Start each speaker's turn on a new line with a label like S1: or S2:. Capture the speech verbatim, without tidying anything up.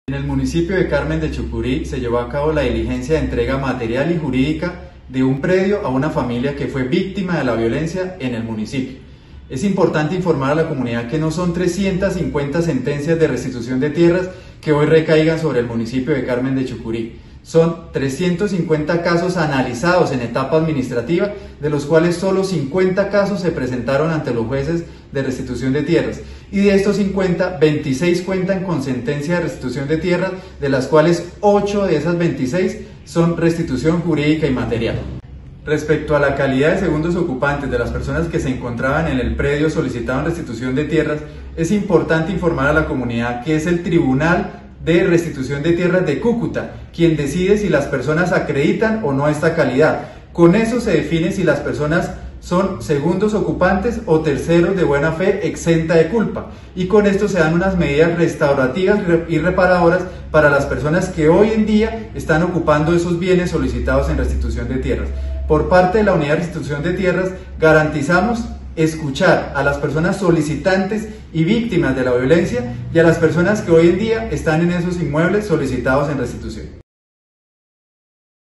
S1: En el municipio de Carmen de Chucurí se llevó a cabo la diligencia de entrega material y jurídica de un predio a una familia que fue víctima de la violencia en el municipio. Es importante informar a la comunidad que no son trescientas cincuenta sentencias de restitución de tierras que hoy recaigan sobre el municipio de Carmen de Chucurí. Son trescientos cincuenta casos analizados en etapa administrativa, de los cuales solo cincuenta casos se presentaron ante los jueces de restitución de tierras. Y de estos cincuenta, veintiséis cuentan con sentencia de restitución de tierras, de las cuales ocho de esas veintiséis son restitución jurídica y material. Respecto a la calidad de segundos ocupantes de las personas que se encontraban en el predio solicitaban restitución de tierras, es importante informar a la comunidad que es el Tribunal de Restitución de Tierras de Cúcuta quien decide si las personas acreditan o no esta calidad. Con eso se define si las personas son segundos ocupantes o terceros de buena fe exenta de culpa, y con esto se dan unas medidas restaurativas y reparadoras para las personas que hoy en día están ocupando esos bienes solicitados en restitución de tierras. Por parte de la Unidad de Restitución de Tierras garantizamos escuchar a las personas solicitantes y víctimas de la violencia y a las personas que hoy en día están en esos inmuebles solicitados en restitución.